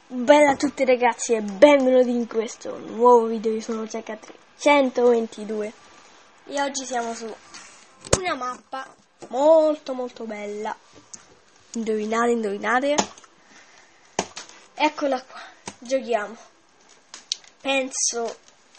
Bella a tutti ragazzi e benvenuti in questo nuovo video. Io sono Zecca322 e oggi siamo su una mappa molto bella. Indovinate? Eccola qua, giochiamo. Penso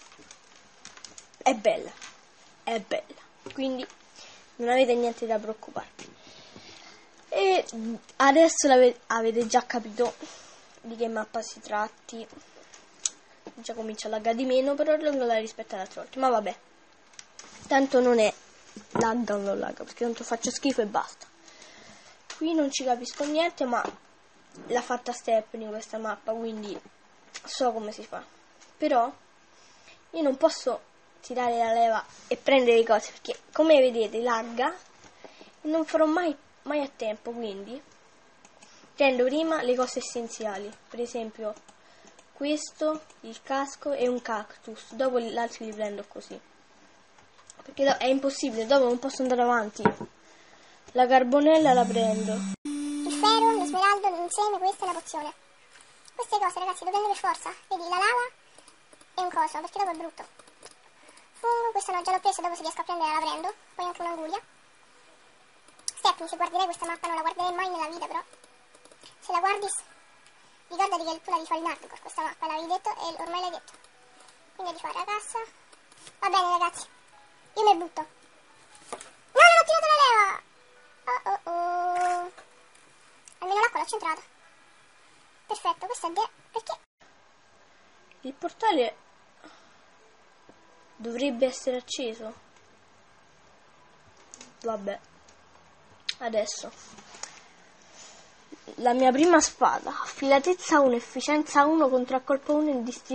è bella, quindi non avete niente da preoccuparvi. E adesso avete già capito di che mappa si tratti. Già comincia a laggare di meno, però non la rispetto all'altra volta. Ma vabbè, tanto non è lagga o non lagga, perché tanto faccio schifo e basta. Qui non ci capisco niente, ma l'ha fatta Stephanie questa mappa, quindi so come si fa. Però io non posso tirare la leva e prendere le cose, perché come vedete lagga e non farò mai a tempo, quindi prendo prima le cose essenziali, per esempio questo, il casco e un cactus, dopo gli altri li prendo così, perché è impossibile, dopo non posso andare avanti. La carbonella la prendo, il ferro, lo smeraldo, l'insieme, questa è una pozione. Queste cose ragazzi le prendo per forza, vedi la lava e un coso, perché dopo è brutto. Fungo, questo no, già l'ho preso, dopo se riesco a prendere la prendo, poi anche un'anguria. Stephanie, se guarderai questa mappa non la guarderei mai nella vita, però se la guardi ricordati che tu la rifai in hardcore questa mappa, l'avevi detto e ormai l'hai detto, quindi rifare la cassa. Va bene ragazzi, io mi butto. No, non ho tirato la leva. Almeno l'acqua l'ho centrata. Perfetto, questo è perché il portale dovrebbe essere acceso. Vabbè, adesso la mia prima spada, affilatezza 1, efficienza 1, contraccolpo 1,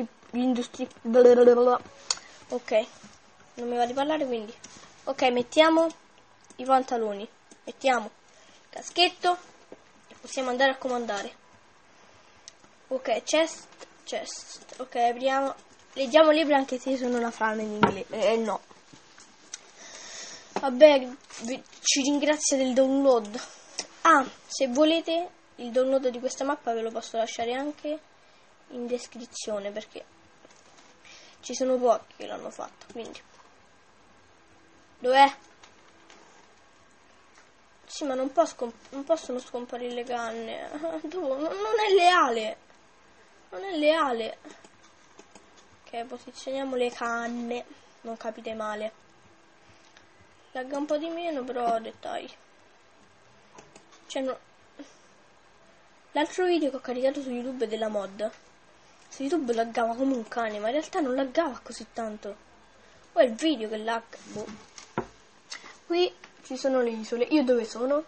ok, non mi va di parlare, quindi ok, mettiamo i pantaloni, mettiamo il caschetto e possiamo andare a comandare. Ok, chest, ok, apriamo, leggiamo libri anche se sono una frana in inglese, no. Vabbè, ci ringrazio del download. Ah, se volete il download di questa mappa ve lo posso lasciare anche in descrizione, perché ci sono pochi che l'hanno fatto, quindi. Dov'è? Sì, ma non possono scomparire le canne. Dopo, non è leale. Non è leale. Ok, posizioniamo le canne. Non capite male. Lagga un po' di meno, però dettagli. Cioè, no. L'altro video che ho caricato su YouTube della mod, su YouTube laggava come un cane, ma in realtà non laggava così tanto. O è il video che lagga. Boh. Qui ci sono le isole. Io dove sono?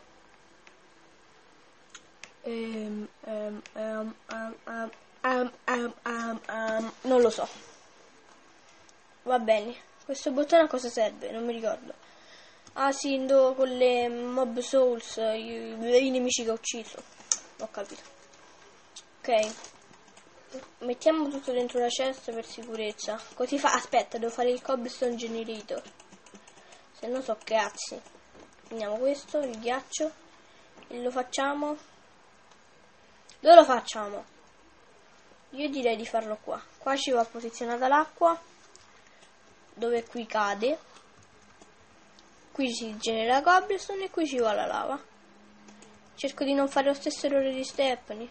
Non lo so. Va bene. Questo bottone a cosa serve? Non mi ricordo. Ah sì, con le mob souls, i nemici che ho ucciso. Ho capito. Ok. Mettiamo tutto dentro la cesta per sicurezza. Così fa. Aspetta, devo fare il cobblestone generator. Se no so cazzi. Prendiamo questo, il ghiaccio. E lo facciamo. Dove lo facciamo? Io direi di farlo qua. Qua ci va posizionata l'acqua, dove qui cade. Qui si genera cobblestone e qui ci va la lava. Cerco di non fare lo stesso errore di Stephanie.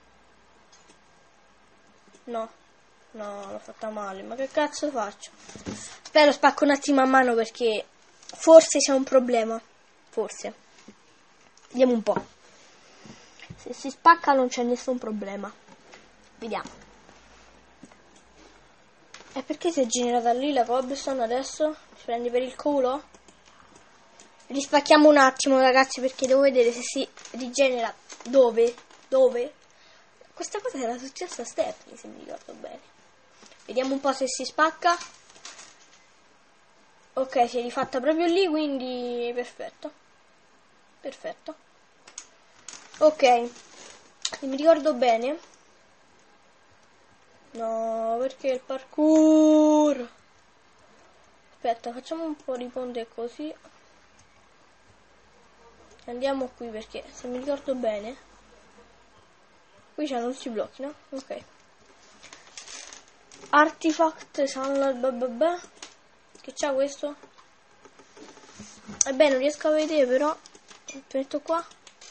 No, l'ho fatta male. Ma che cazzo faccio? Spero spacco un attimo a mano, perché forse c'è un problema. Forse. Vediamo un po'. Se si spacca non c'è nessun problema. Vediamo. E perché si è generata lì la cobblestone adesso? Ci prendi per il culo? Rispacchiamo un attimo ragazzi, perché devo vedere se si rigenera. Dove? Questa cosa era successa a Stephanie, se mi ricordo bene. Vediamo un po' se si spacca. Ok, si è rifatta proprio lì, quindi perfetto. Ok, se mi ricordo bene. No, perché il parkour? Aspetta, facciamo un po' di ponte così. Andiamo qui, perché se mi ricordo bene Qui c'hanno tutti i blocchi, no? Ok. Artifact, Sunlight, che c'ha questo? Ebbene, non riesco a vedere, però metto qua.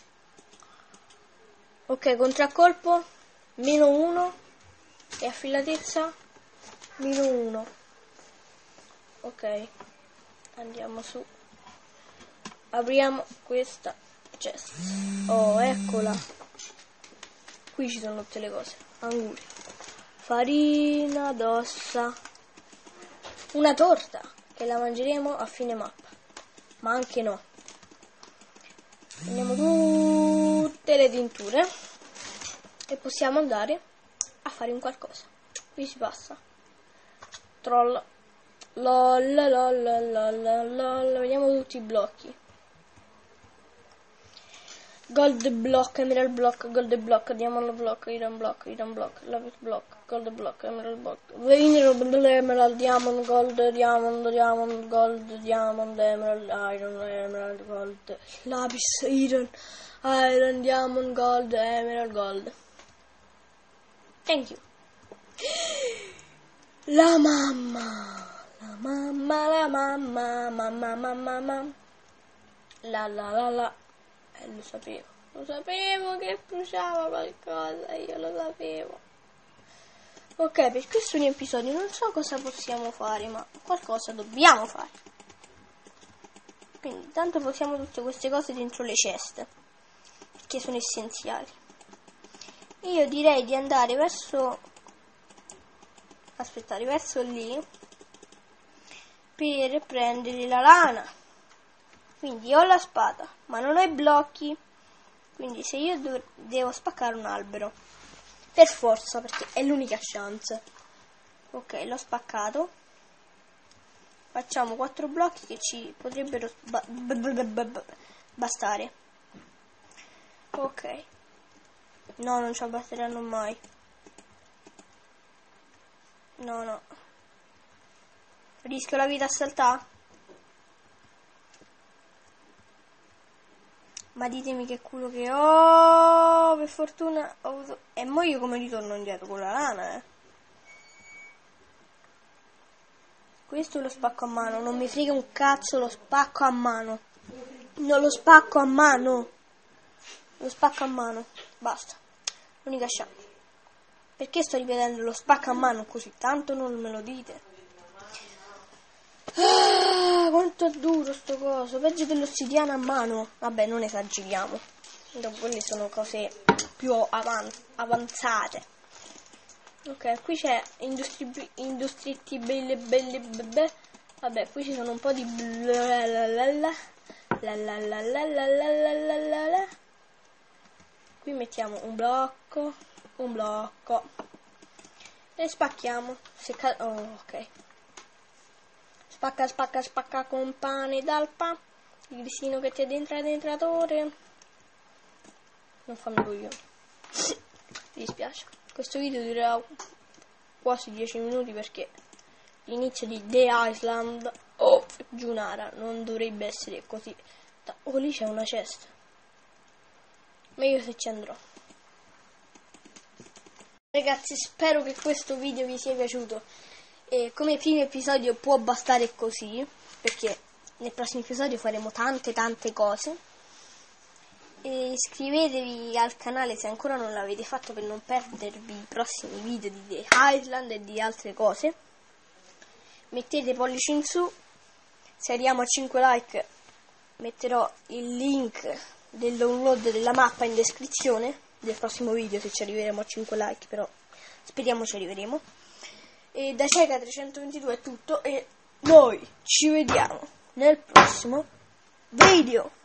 Ok, contraccolpo -1 e affilatezza -1. Ok, andiamo su. Apriamo questa chest. Oh, eccola. Qui ci sono tutte le cose. Anguri, farina d'ossa, una torta che la mangeremo a fine mappa, ma anche no. Prendiamo tutte le tinture e possiamo andare a fare un qualcosa. Qui si passa. Troll. Lol, lol, lol, lol. Vediamo tutti i blocchi. Gold block, emerald block, gold block, diamond block, iron block, lapis block, gold block, emerald block, emerald, diamond, gold, emerald, iron, emerald, gold, lapis, iron, diamond, gold, emerald, gold. Thank you. La mamma. La. Lo sapevo che bruciava qualcosa, io lo sapevo. Ok, per questo episodio non so cosa possiamo fare, ma qualcosa dobbiamo fare. Quindi intanto possiamo tutte queste cose dentro le ceste, perché sono essenziali. Io direi di andare verso lì per prendere la lana. Quindi ho la spada, ma non ho i blocchi. Quindi se io devo spaccare un albero, per forza, perché è l'unica chance. Ok, l'ho spaccato. Facciamo 4 blocchi che ci potrebbero bastare. Ok. No, non ci basteranno mai. No. Rischio la vita a saltare? Ma ditemi che culo che ho. Per fortuna ho avuto. E mo io come ritorno indietro con la lana, Questo lo spacco a mano. Non mi frega un cazzo, lo spacco a mano. Non lo spacco a mano. Lo spacco a mano. Basta. L'unica chance. Perché sto ripetendo lo spacco a mano così tanto? Non me lo dite. Ah, quanto è duro sto coso, peggio dell'ossidiana a mano. Vabbè, non esageriamo, quelle sono cose più avanzate. Ok, qui c'è industritibile. Vabbè, qui ci sono un po' di qui mettiamo un blocco e spacchiamo. Ok. Spacca con pane d'alpa. Il grissino che ti addentra dentratore. Non fammi coglioni. Mi dispiace. Questo video durerà quasi 10 minuti perché l'inizio di The Island of Junara non dovrebbe essere così. Oh, lì c'è una cesta. Meglio se ci andrò. Ragazzi, spero che questo video vi sia piaciuto. E come primo episodio può bastare così, perché nel prossimo episodio faremo tante cose. E iscrivetevi al canale se ancora non l'avete fatto per non perdervi i prossimi video di The Island e di altre cose. Mettete pollici in su. Se arriviamo a 5 like metterò il link del download della mappa in descrizione del prossimo video, se ci arriveremo a 5 like, però speriamo ci arriveremo. E da Cieca 322 è tutto e noi ci vediamo nel prossimo video.